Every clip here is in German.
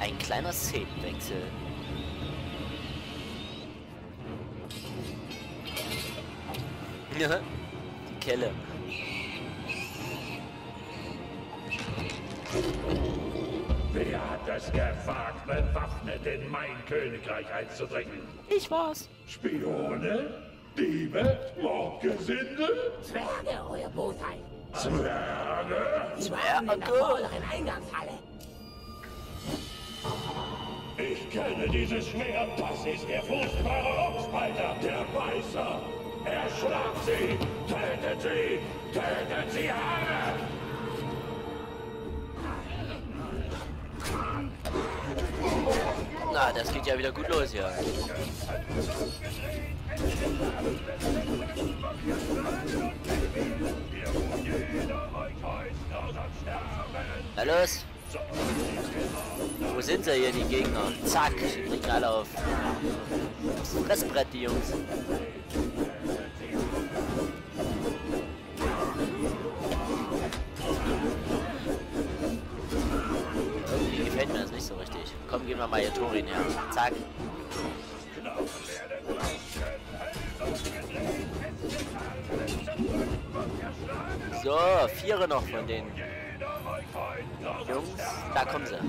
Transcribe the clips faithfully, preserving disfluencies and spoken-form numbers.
Ein kleiner Szenenwechsel. Die Kelle. Wer hat es gewagt, bewaffnet in mein Königreich einzudringen? Ich war's. Spione? Diebe? Mordgesindel? Zwerge, euer Botheit. Zwerge? Sie waren in der vorderen Eingangshalle. Ich kenne dieses Schwert. Das ist der furchtbare Ochsbeiter, der Beißer. Erschlagt sie! Tötet sie! Tötet sie alle! Na, das geht ja wieder gut los hier. Na los! Wo sind sie hier, die Gegner? Zack, die bringen alle auf aufs Fressbrett, die Jungs. Irgendwie gefällt mir das nicht so richtig. Komm, gehen wir mal hier Thorin her. Zack. So, viere noch von den Jungs. Da kommen sie.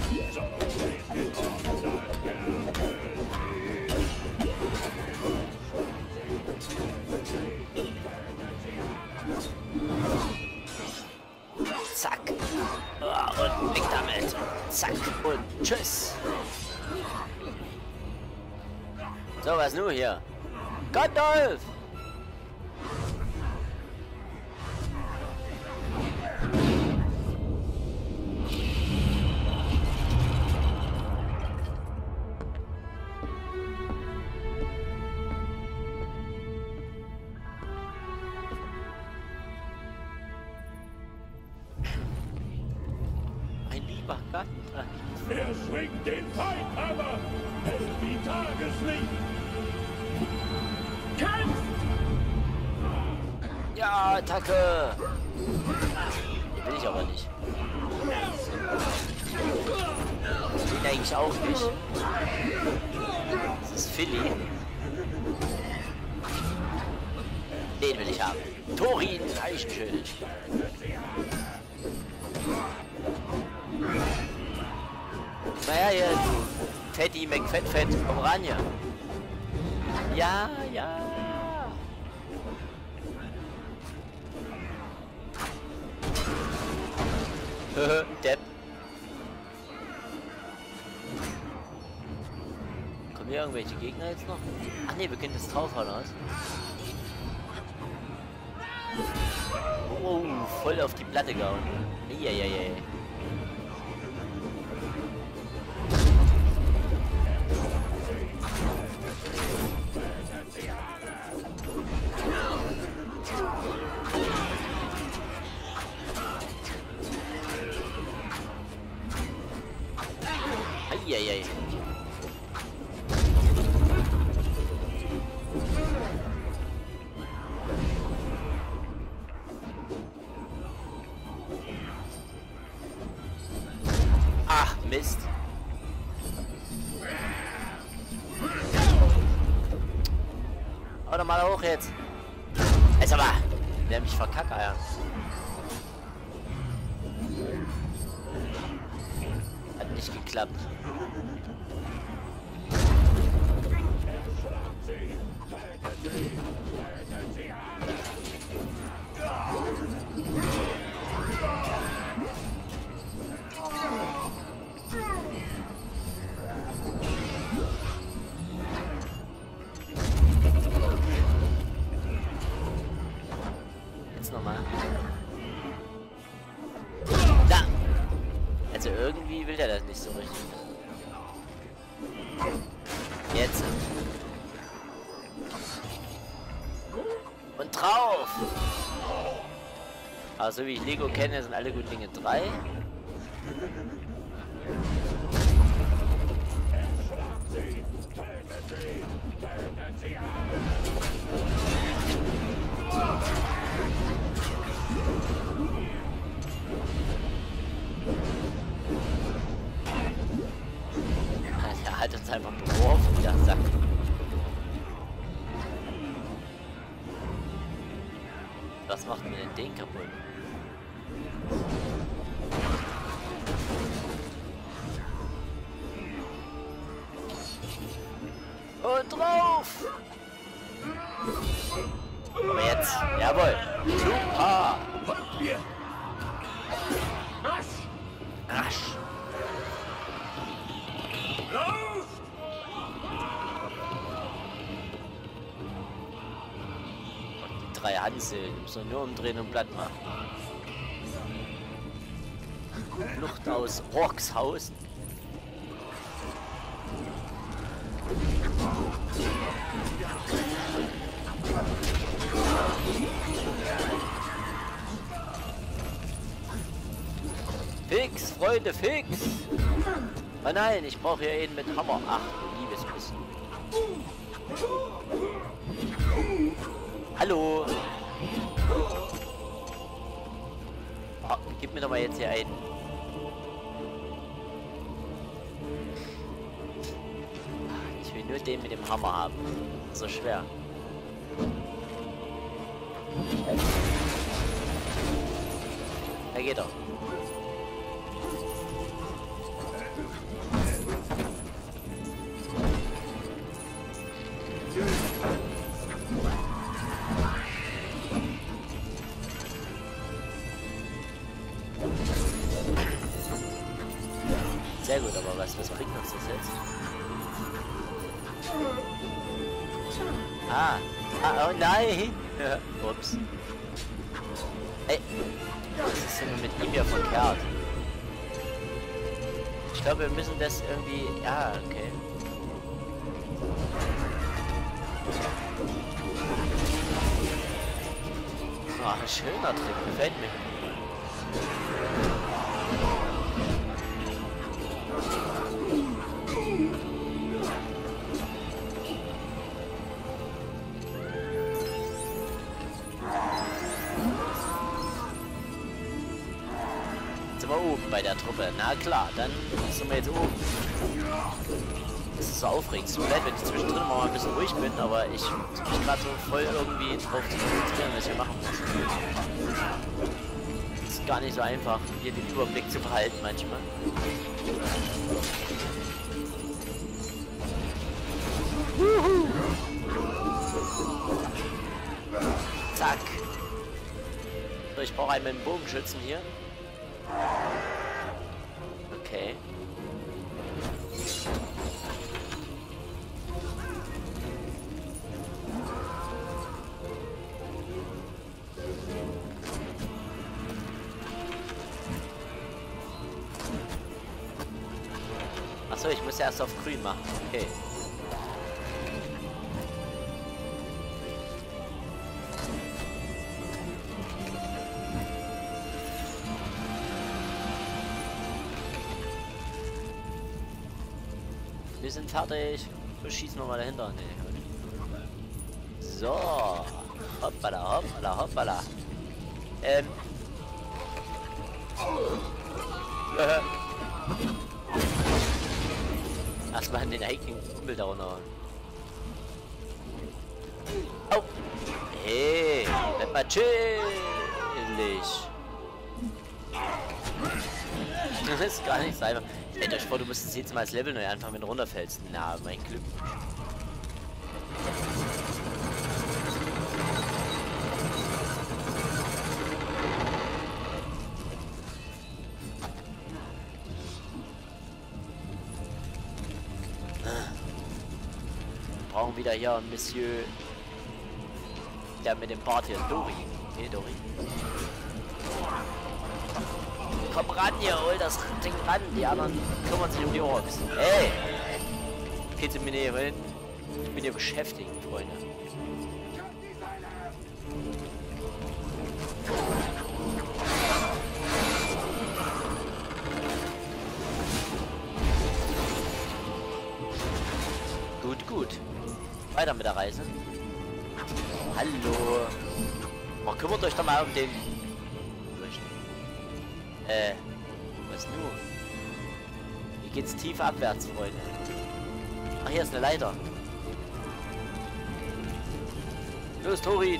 Zack. Oh, und weg damit. Zack. Und tschüss. So, was nun hier? Gandalf! Mein lieber Gott. Er schwingt den Feindhammer! Hell wie Tageslicht! Kämpft! Ja, Attacke! Will ich aber nicht. Den eigentlich auch nicht. Das ist Philly. Den will ich haben. Thorin Eichenschild. Naja, hier, du Fetti McFettfett, komm ran hier. Ja, ja. Depp. Kommen hier irgendwelche Gegner jetzt noch? Ach ne, wir können das draufhauen aus. Oh, voll auf die Platte gehauen. Eieiei. Eieiei. Ach, Mist. Hau doch mal hoch jetzt. Jetzt aber. Wer mich verkackt, ja. Hat nicht geklappt. Jetzt nochmal. Da! Also irgendwie will der das nicht so richtig. Jetzt. Und drauf! Also wie ich Lego kenne, sind alle guten Dinge drei. einfach beworfen, der Sack. Was macht mir denn den kaputt? Und drauf! Aber jetzt, jawohl! Super! Asch! Die drei Hanseln müssen nur umdrehen und platt machen. Flucht aus Orkshausen. Fix, Freunde, fix! Oh nein, ich brauche hier einen mit Hammer. Ach, du liebes bisschen. Hallo! Oh, gib mir doch mal jetzt hier einen. Ich will nur den mit dem Hammer haben. So schwer. Da geht er. Sehr gut, aber was, was bringt uns das jetzt? Ah, ah oh nein! Ups. Ey, was ist denn mit ihm hier verkehrt? Ich glaube, wir müssen das irgendwie... Ja, okay. Ah, ein schöner Trick, gefällt mir. Sind wir oben bei der Truppe? Na klar, dann sind wir jetzt oben. Das ist so aufregend. Es tut mir leid, wenn ich zwischendrin mal ein bisschen ruhig bin, aber ich bin gerade so voll irgendwie drauf zu konzentrieren, was ich machen muss. Es ist gar nicht so einfach, hier den Überblick zu behalten manchmal. Wuhu. Zack. So, ich brauche einen mit dem Bogenschützen hier. Okay. Achso, ich muss ja erst auf grün machen. Okay. Wir sind fertig. So, schießen wir mal dahinter. Nee. So. Hoppala, hoppala, hoppala. Ähm. Erstmal den eigenen Kumpel da runter. Oh. Hey, bleib mal chillig. Das ist gar nicht so einfach. Stellt euch vor, du müsstest jetzt mal das Level neu anfangen, wenn du runterfällst. Na, mein Glück. Wir brauchen wieder hier ein Monsieur, der mit dem Bart hier, Dori. Okay, Dori. Komm ran hier, hol das Ding ran. Die anderen kümmern sich um die Orks. Hey! Geht mir nicht hin. Ich bin hier beschäftigt, Freunde. Gut, gut. Weiter mit der Reise. Hallo. Oh, kümmert euch doch mal um den... Äh, was nur? Hier geht's tief abwärts, Freunde. hier ist eine Leiter. Los, Thorin.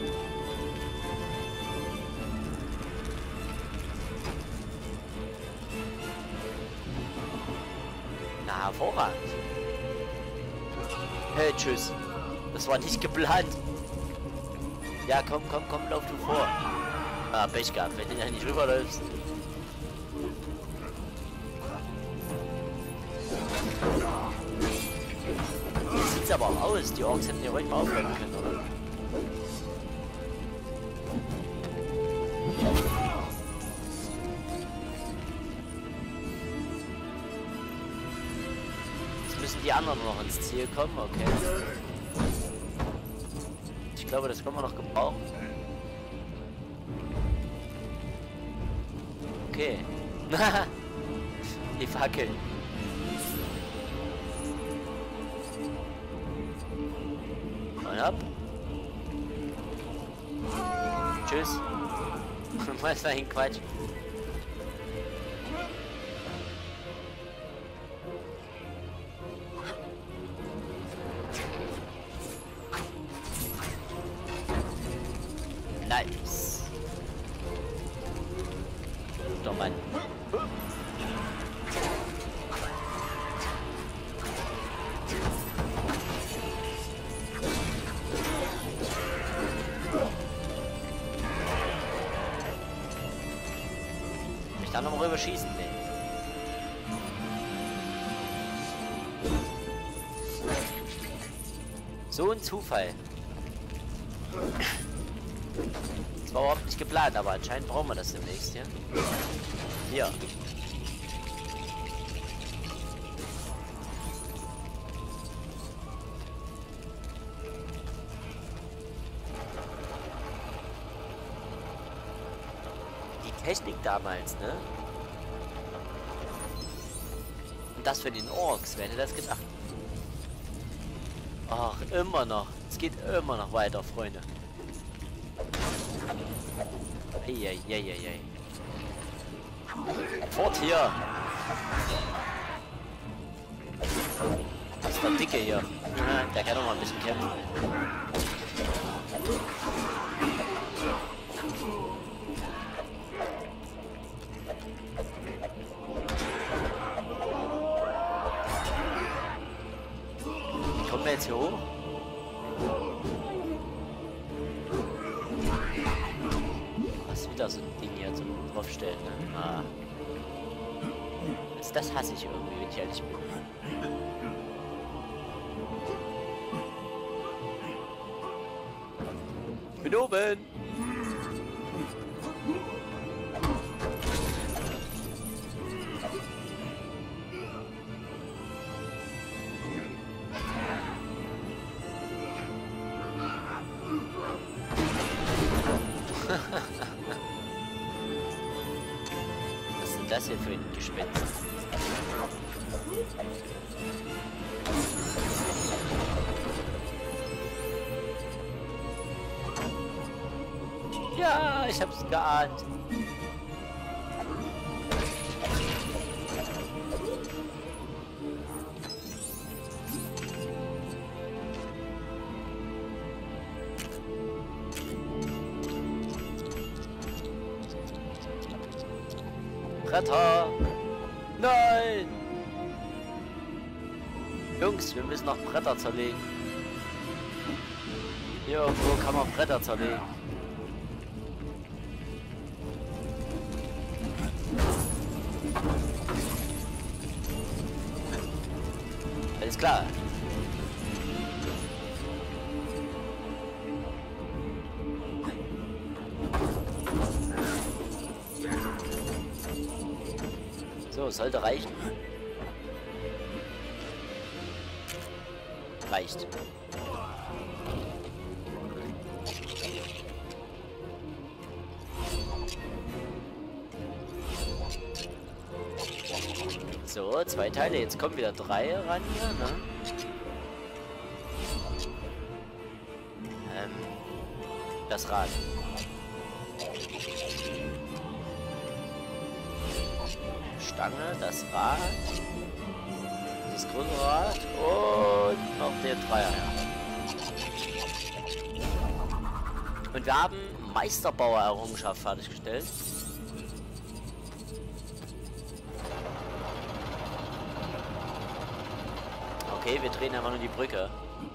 Na, hervorragend. Hey, tschüss. Das war nicht geplant. Ja, komm, komm, komm, lauf du vor. Ah, Pech gehabt, wenn du ja nicht rüberläufst. Sieht's aber auch aus. Die Orks hätten ja ruhig mal aufhören können, oder? Jetzt müssen die anderen noch ins Ziel kommen, okay. Ich glaube, das können wir noch gebrauchen. Okay. Die Fackeln. Und ab. Tschüss. Was war ein Quatsch? Nice. Guter Mann. Ich darf noch mal rüber schießen, ne? So ein Zufall. Das war überhaupt nicht geplant, aber anscheinend brauchen wir das demnächst, ja? Hier. Die Technik damals, ne? Und das für den Orks, wer hätte das gedacht? Ach, immer noch. Es geht immer noch weiter, Freunde. Eieieiei. Fort hier! Das ist der Dicke hier. Der kann doch mal ein bisschen kämpfen. Kommen wir jetzt hier hoch? Wieder so ein Ding hier zum draufstellen, ne? Ah. Also das hasse ich irgendwie, wenn ich ehrlich bin. Ich bin oben! Was ist denn das hier für ein Gespenst? Ja, ich hab's geahnt. Bretter! Nein! Jungs, wir müssen noch Bretter zerlegen. Hier irgendwo kann man Bretter zerlegen. Alles klar. So, sollte reichen. Reicht. So, zwei Teile. Jetzt kommen wieder drei ran hier, ne? Ähm, das Rad. Stange, das Rad. das größere Rad und noch den Dreier. Ja. Und wir haben Meisterbauer-Errungenschaft fertiggestellt. Okay, wir drehen einfach nur die Brücke.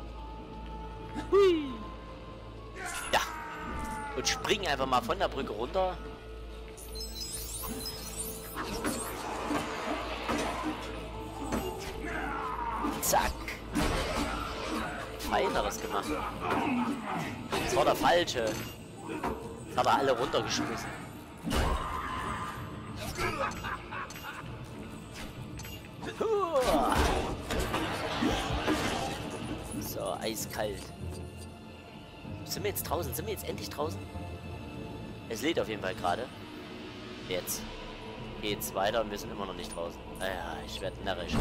Hui. Ja. Und springen einfach mal von der Brücke runter. Zack. Feineres gemacht. Das war der falsche. Das hat er alle runtergeschmissen. So, eiskalt. Sind wir jetzt draußen? Sind wir jetzt endlich draußen? Es lädt auf jeden Fall gerade. Jetzt geht's weiter und wir sind immer noch nicht draußen. Naja, ich werde närrisch.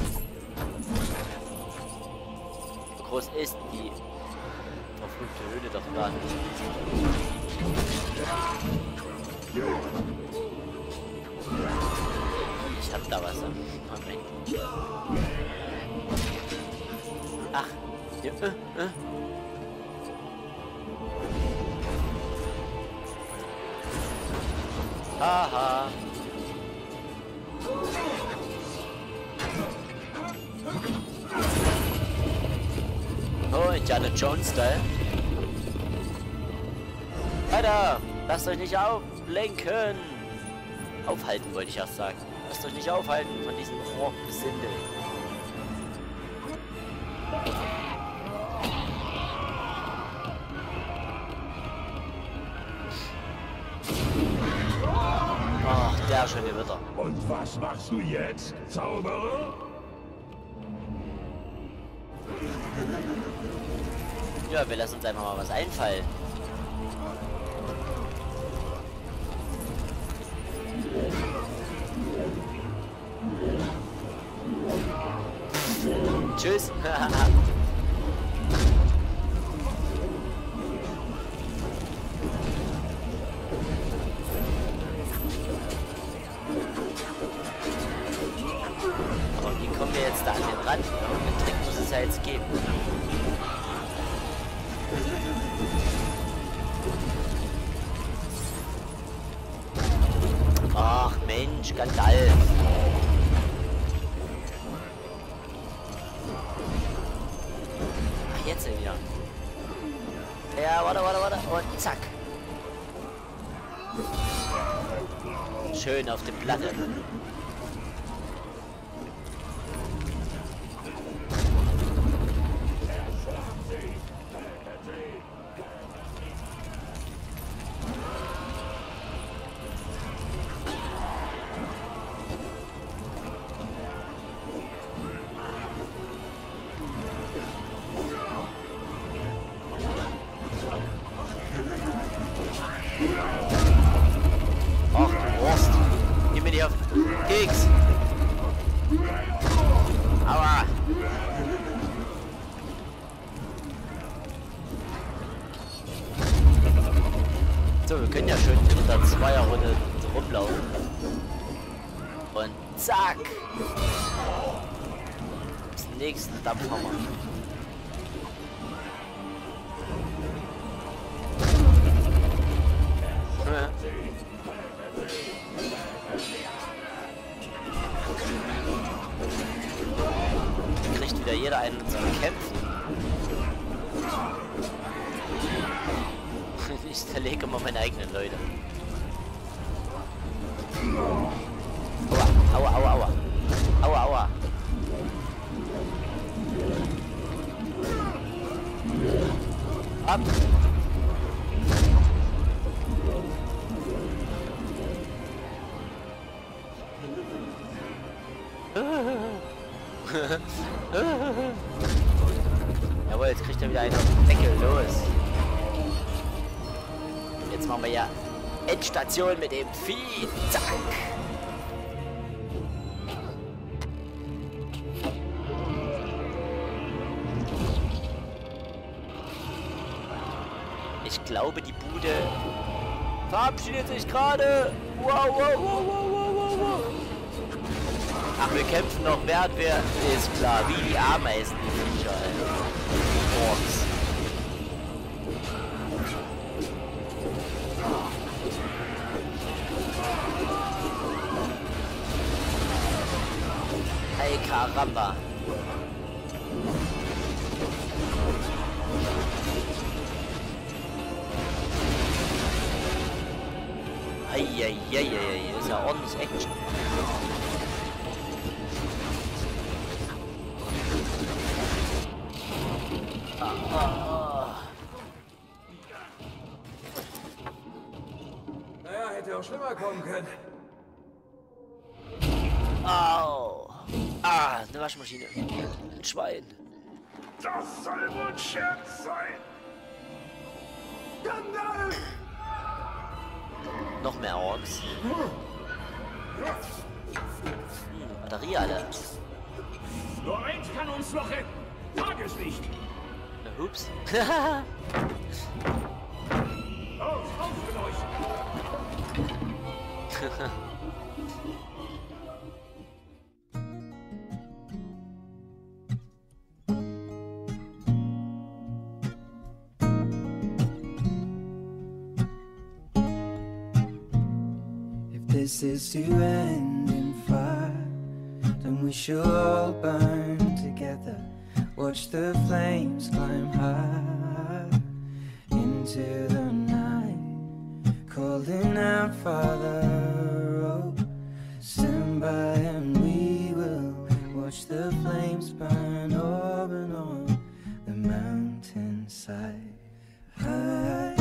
So groß ist die verfluchte Höhle doch gar nicht. Ich hab da was. Moment. Ach. Ja, äh, äh. Haha. Oh, Indiana Jones-Style. Alter, lasst euch nicht auflenken. Aufhalten wollte ich erst sagen. Lasst euch nicht aufhalten von diesem Rohrgesindel. Ach, der schöne Wetter. Und was machst du jetzt, Zauberer? Ja, wir lassen uns einfach mal was einfallen. Tschüss. Aber wie kommen wir jetzt da an den Rand? Den Trick muss es ja jetzt geben. Ach Mensch, Gandalf. Ach, jetzt sind wir. Ja, warte, warte, warte. Und zack. Schön auf die Platte. Ach du Wurst. Gib mir die auf Keks. Aua. So, wir können ja schön in der Zweierrunde rumlaufen. Und zack. Den nächsten Dampfhammer. Kriegt wieder jeder einen zu kämpfen. Ich zerlege immer meine eigenen Leute. Aua, aua, aua, aua. Aua, aua. Ab. Jawohl, jetzt kriegt er wieder einen auf den Deckel. Los. Jetzt machen wir ja Endstation mit dem Vieh. Zack. Ich glaube, die Bude verabschiedet sich gerade. Wow, wow, wow, wow, wow, wow. Ach Wir kämpfen noch, während wir... Ist klar, wie die Ameisen, die Viecher, ey. Orks. Hey, Karamba. Eieieiei, das ist ja ordentlich Action. Ah, ah, ah. Naja, hätte auch schlimmer kommen können. Au. Ah, eine Waschmaschine. Ein Schwein. Das soll wohl ein Scherz sein. Gandalf! Noch mehr Orks. Hm, Batterie alle. Nur eins kann uns noch retten. Tageslicht. Na, hups. Auf, auf mit euch. This is to end in fire, then we shall all burn together. Watch the flames climb high into the night, calling out, Father, oh, stand by and we will watch the flames burn over and on the mountainside. High.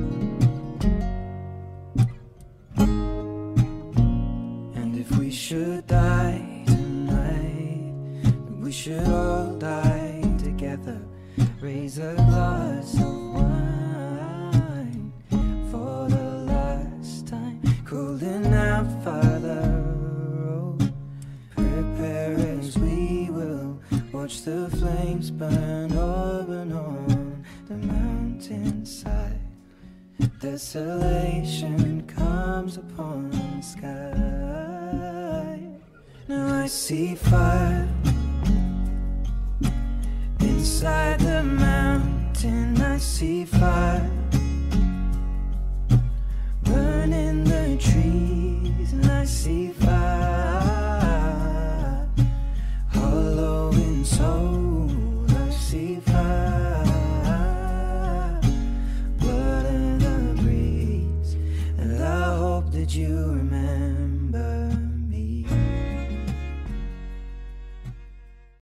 We should die tonight, we should all die together. Raise a glass of wine for the last time, calling out, Father, oh, prepare as we will watch the flames burn over and on the mountainside. Desolation comes upon the sky. Now I see fire inside the mountain. I see fire